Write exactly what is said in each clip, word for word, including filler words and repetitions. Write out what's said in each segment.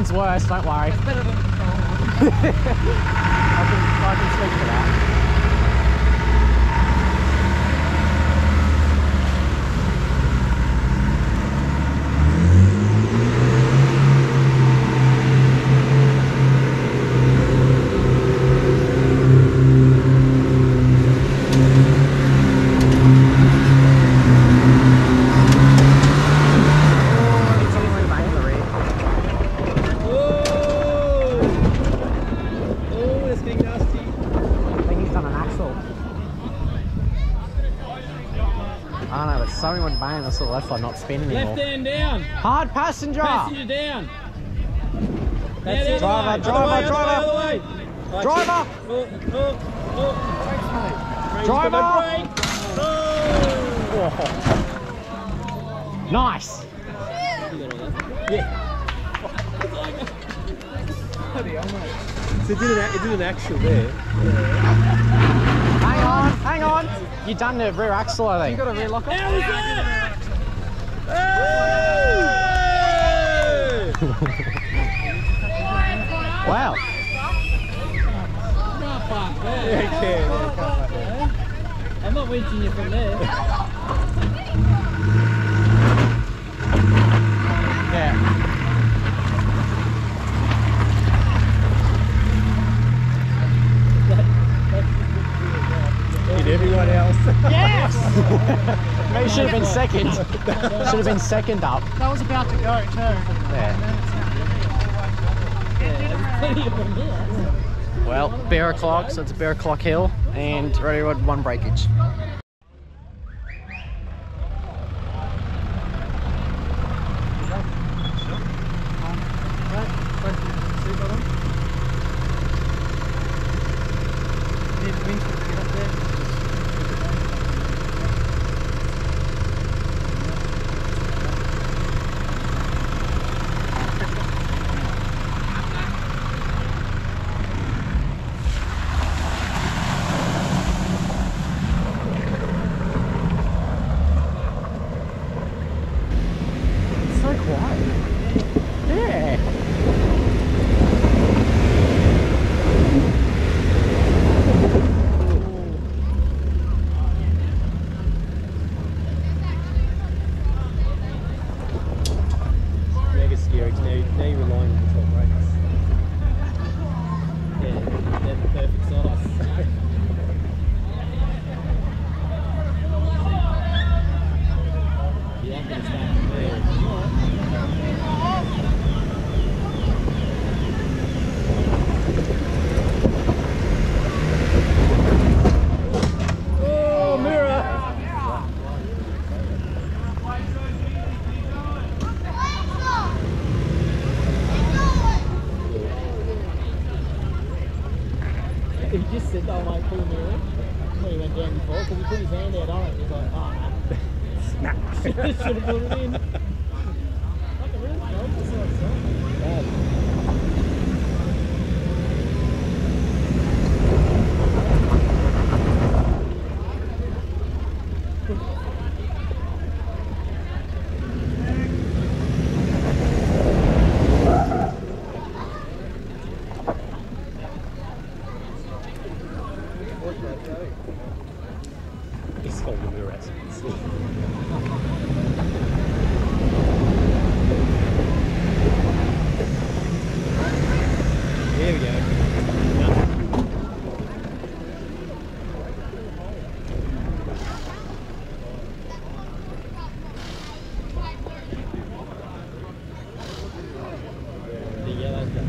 Mine's worse, don't worry. It's better than the I can, I can speak for that. Something went bang, that's the left side not spinning anymore. Left hand down. Hard passenger. Passenger down. That's yeah, it. Driver, driver, driver. driver. Driver. Oh, oh, oh. Driver. Oh. Oh. Nice. Yeah. So it did, an, it did an axle there. Hang on, hang on. You done the rear axle, I think. You got a rear locker? How was that? Wow. Not far there. Yeah, yeah, I'm not winching you from there. Yeah. Did everyone else? Yes! Maybe should have been second. Should have been second up. That was about to go too. Yeah. Plenty of them here. Well, bear o'clock, so it's bear o'clock hill, and ready rod one breakage. He just said, oh mate, pull me in. When he went down before, because he put his hand out on it, he's like, oh no. Snap. Should have put it in. Like a real joke, that's what it's like. He's holding the rest. There we go. The yellow stuff.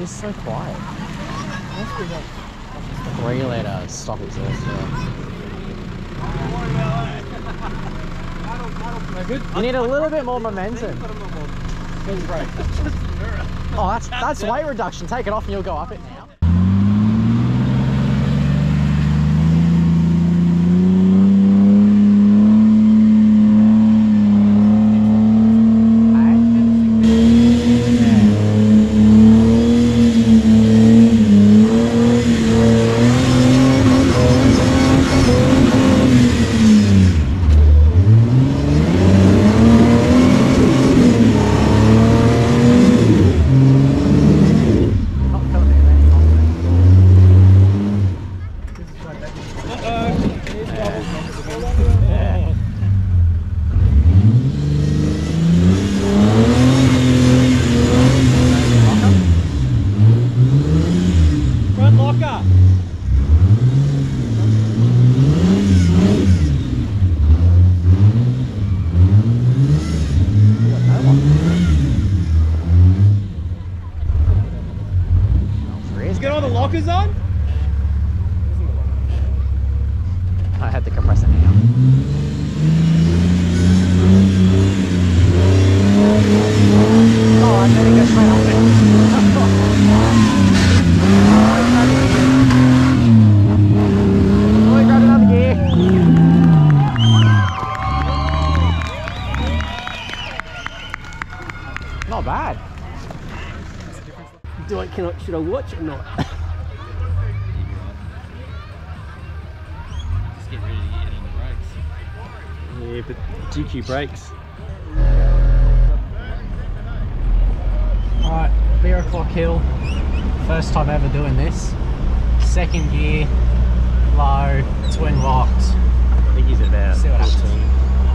is so quiet. Must be like, Three litre stock exhaust. Yeah. no good. You need a little bit more momentum. Oh, that's that's weight reduction. Take it off and you'll go up it now. Front locker. Did you get all the lockers on? I had the compressor now. Oh, I better go straight up it. Oh, I grabbed another gear. Not bad. Do I, can I, should I watch or not? Just get ready to get on the brakes. Yeah, but G Q brakes. Alright, beer o'clock hill. First time ever doing this. Second gear, low, twin locked. I think he's about See what happens. fourteen.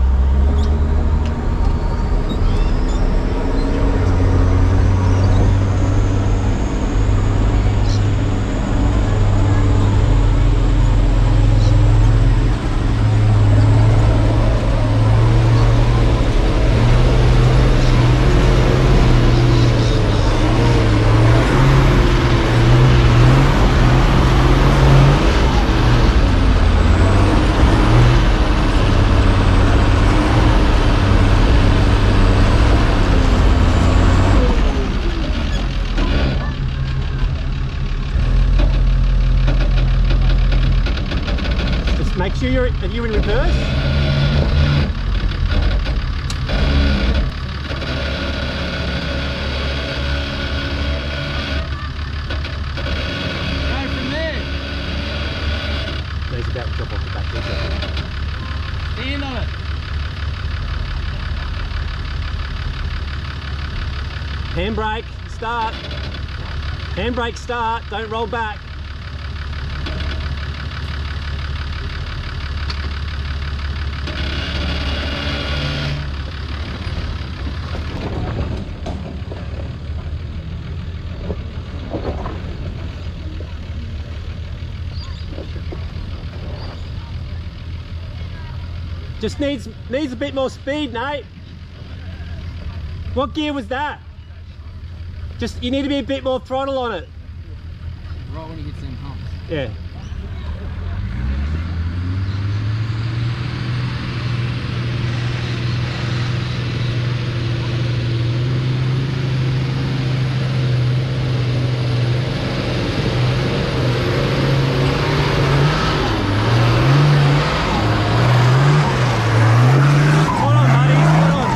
Make sure you're, are you in reverse? Go from there. No, he's about to drop off the back edge. Stand on it. Handbrake, start. Handbrake, start. Don't roll back. Just needs needs a bit more speed, Nate. What gear was that? Just you need to be a bit more throttle on it. Right when he gets them humps. Yeah. Hold on, buddy. Hold on.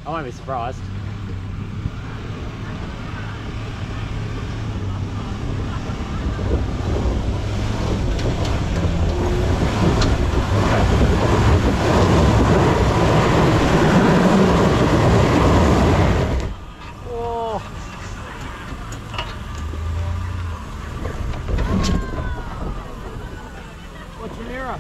I won't be surprised. What's your mirror?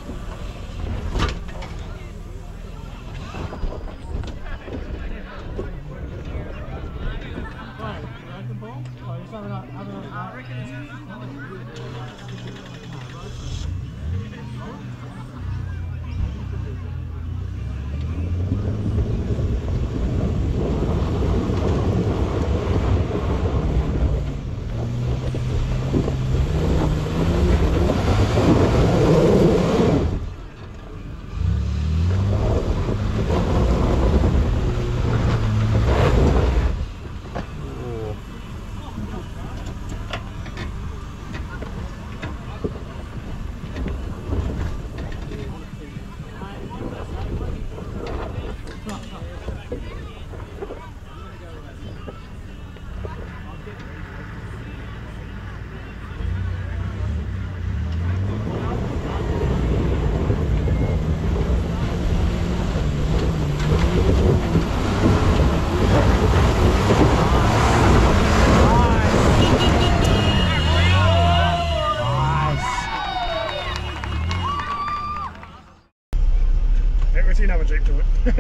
We've seen another Jeep to it. I'm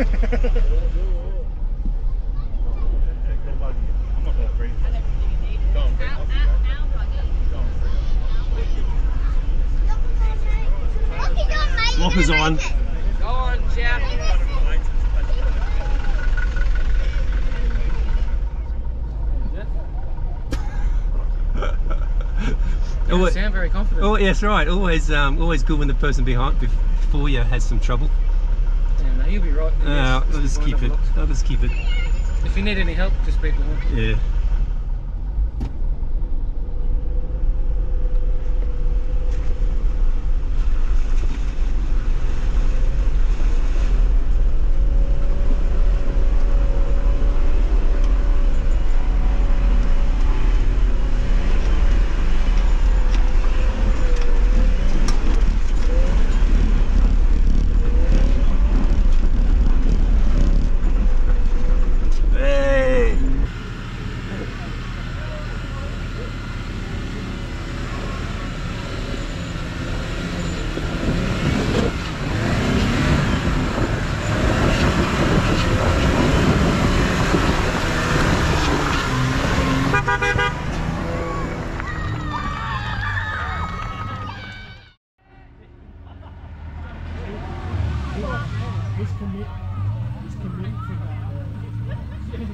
not going free. Go on, free. Lockers on. Go on, Jack. You Always- sound very confident. Oh, yes, right. Always, um, always good when the person behind before you has some trouble. Yeah, no, you'll be right. Uh, Yes, I'll just keep it. I'll just keep it. If you need any help, just speak to me. Yeah. He's commit. He's committed to that.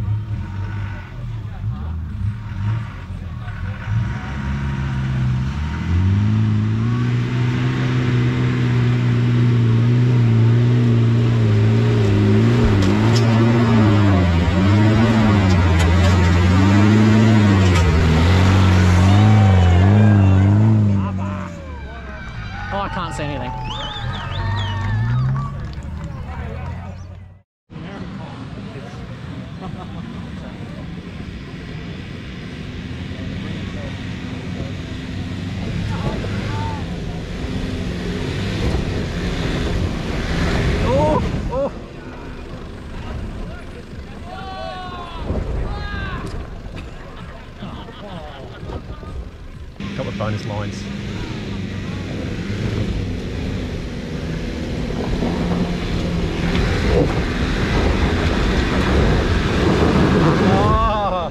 Oh, I can't see anything. Couple of bonus lines. Oh.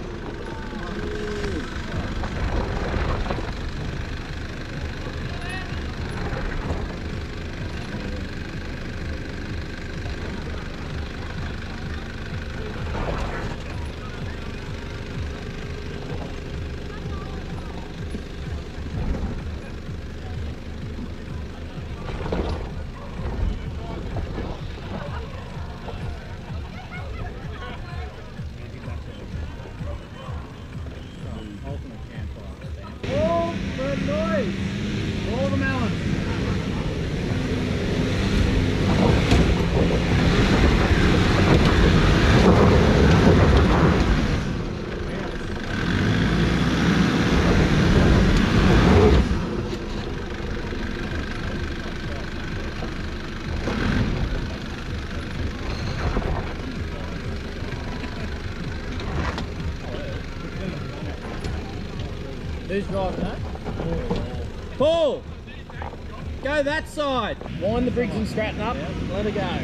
Who's driving that? Paul! Go that side! Wind the Briggs and Stratton up. Let her go.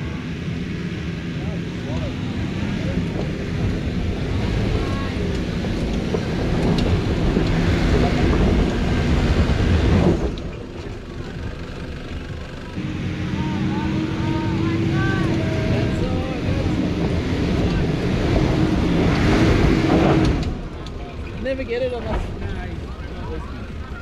Never get it unless no, he's not listening.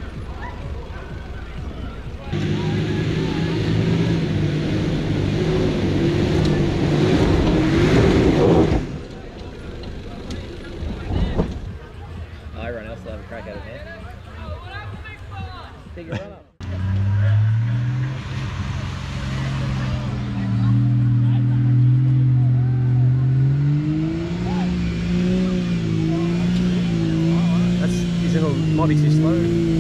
Oh, everyone else will have a crack at it now. Bigger run up. Might be too slow.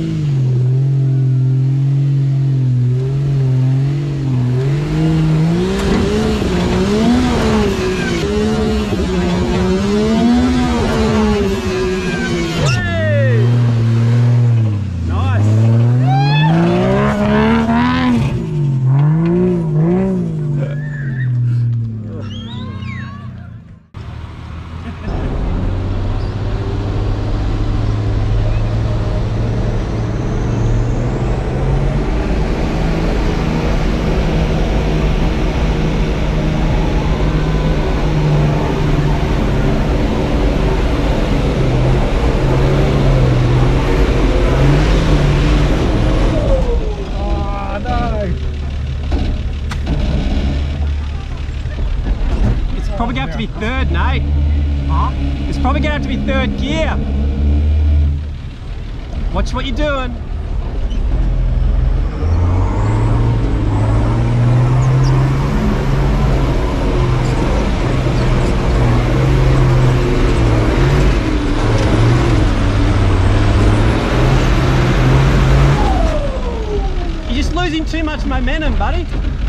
Probably gonna have to be third, Nate. Huh? It's probably gonna have to be third gear. Watch what you're doing. You're just losing too much momentum, buddy.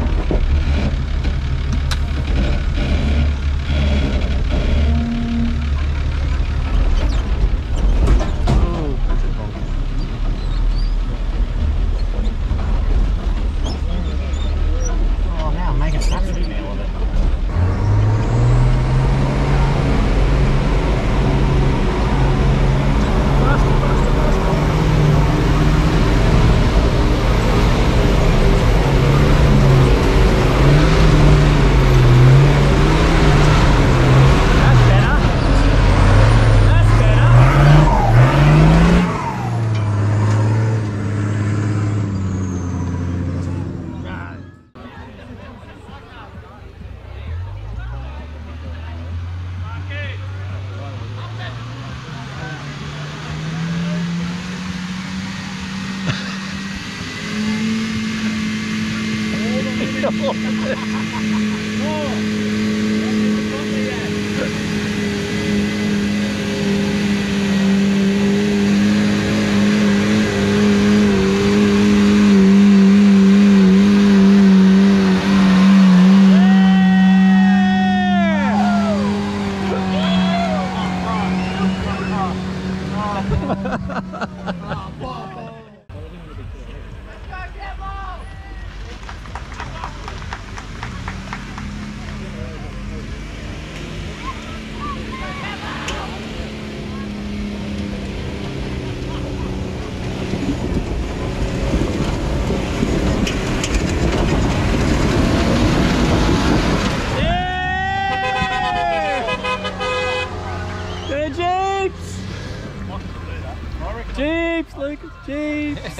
Jeeps, Lucas, Jeeps!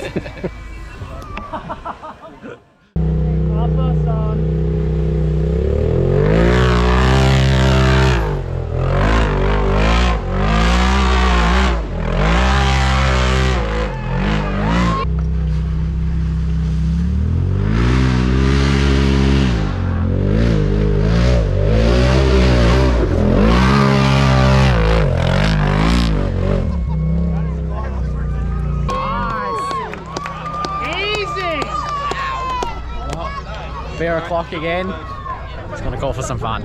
Up us on. Bear o'clock again. It's gonna call for some fun.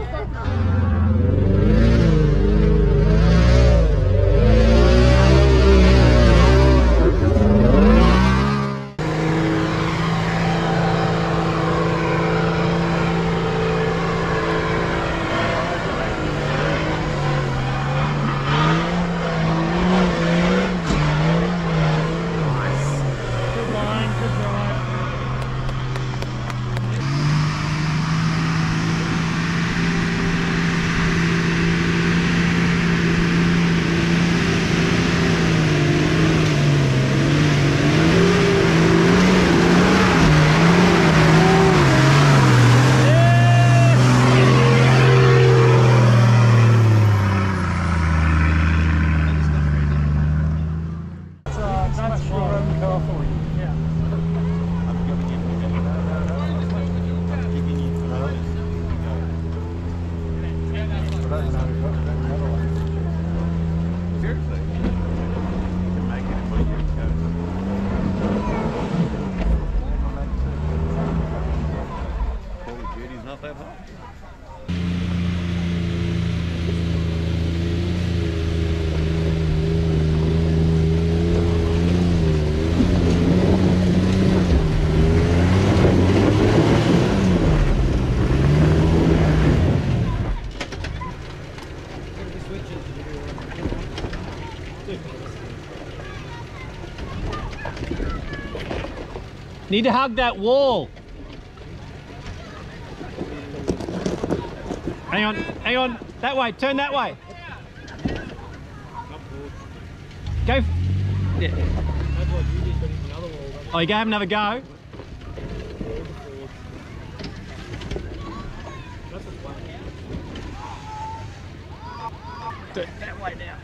Seriously. You can make it in one year. Call of Duty's not that hard. Need to hug that wall. Hang on, hang on. That way, turn that way. Go. F yeah. Oh, you go have another go? Do it that way now.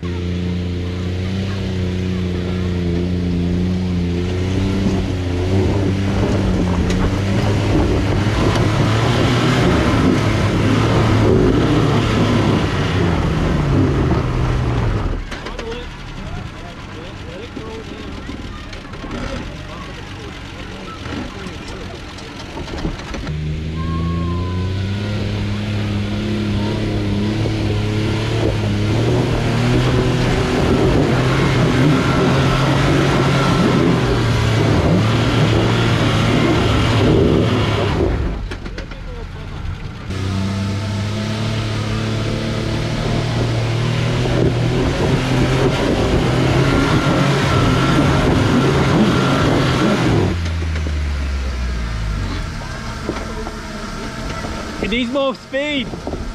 It needs more speed.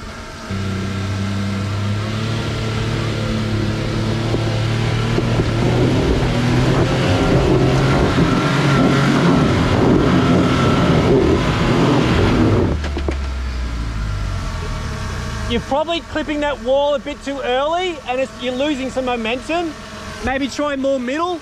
You're probably clipping that wall a bit too early and it's, you're losing some momentum. Maybe try more middle.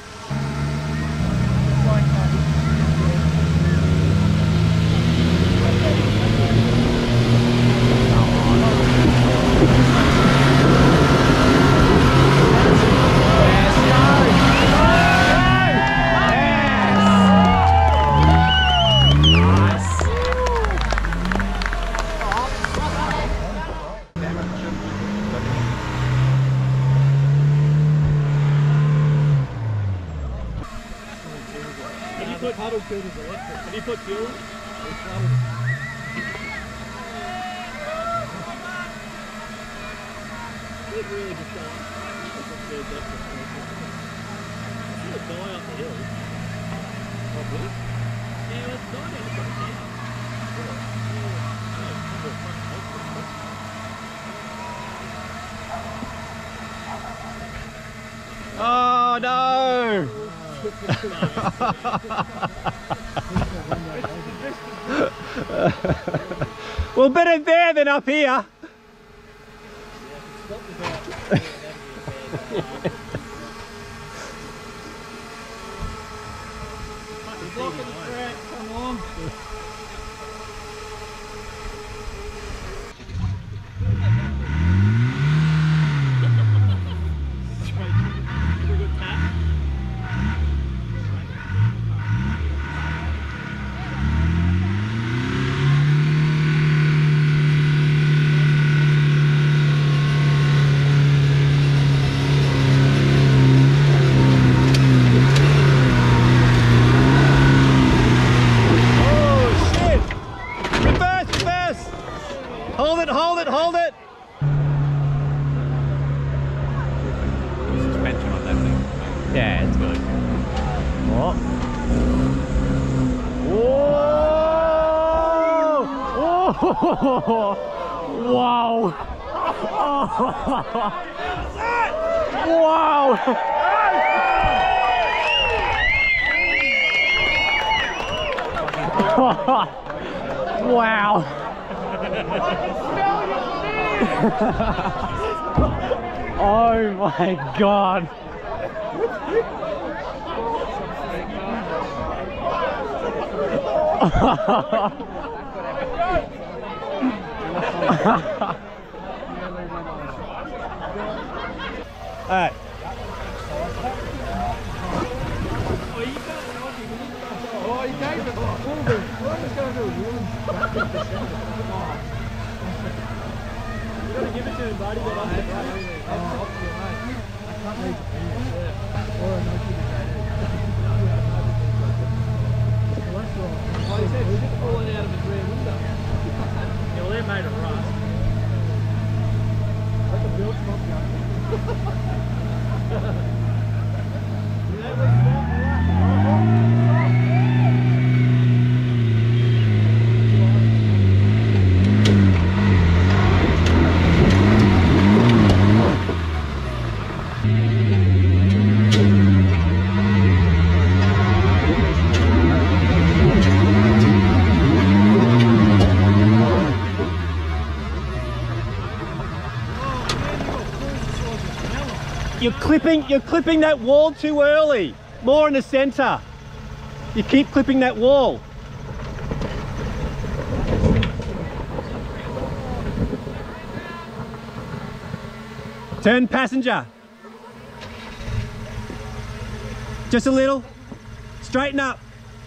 Puddle filters electric. Have you put fuel? It really just go up. It's going to die up the hill. Probably. Yeah, it's not down the front here. Oh no! Well, better there than up here. Come on. Hold it, hold it, hold it! Suspension on that thing. Yeah, it's good. Oh. Whoa! Wow! Wow! Wow! Oh my God! You gotta give it to him, buddy. Get off the brake. Well, he said shit falling out of his rear window. Yeah, well, they're made of rust. Like a built from You're clipping, you're clipping that wall too early. More in the center. You keep clipping that wall. Turn passenger. Just a little. Straighten up.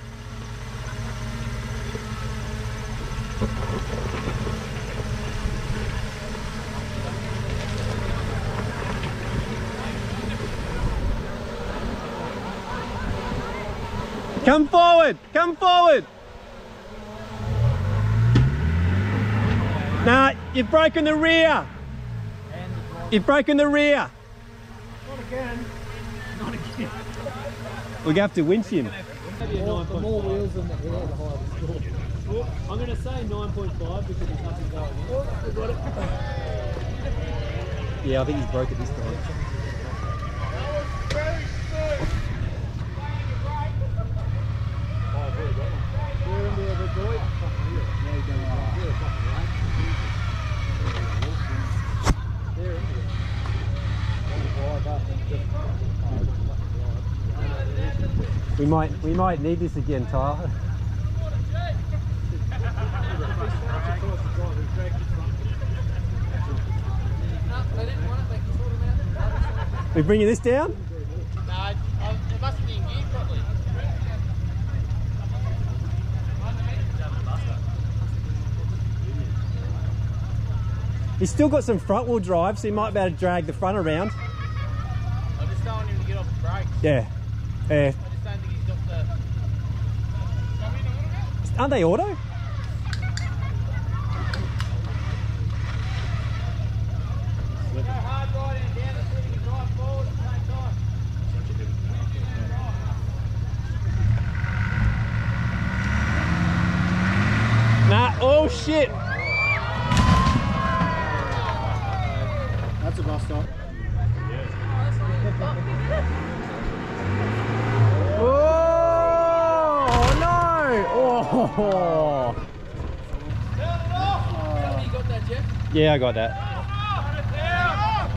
Come forward, come forward. Nah, you've broken the rear. You've broken the rear. Not again. Not again. We're gonna have to winch him. More, the more wheels than the hair, the higher the score. I'm going to say nine point five because there's nothing going on. Oh, we got it. Yeah, I think he's broke it this time. We're into a big boy. They're into it. We might, we might need this again, Tyler. We bringing this down? No, it must be in gear properly. He's still got some front wheel drive, so he might be able to drag the front around. I just don't want him to get off the brakes. Yeah. Yeah. I just don't think he's got the... Aren't they auto? Go hard right and down the so you can drive forward at the same time. Nah, oh shit! That's a bus stop. Oh no! Oh. You got that, Jeff? Yeah, I got that.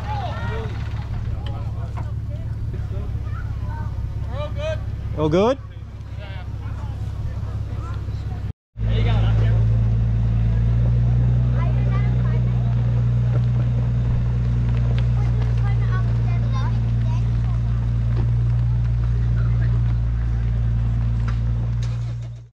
We're all good. All good?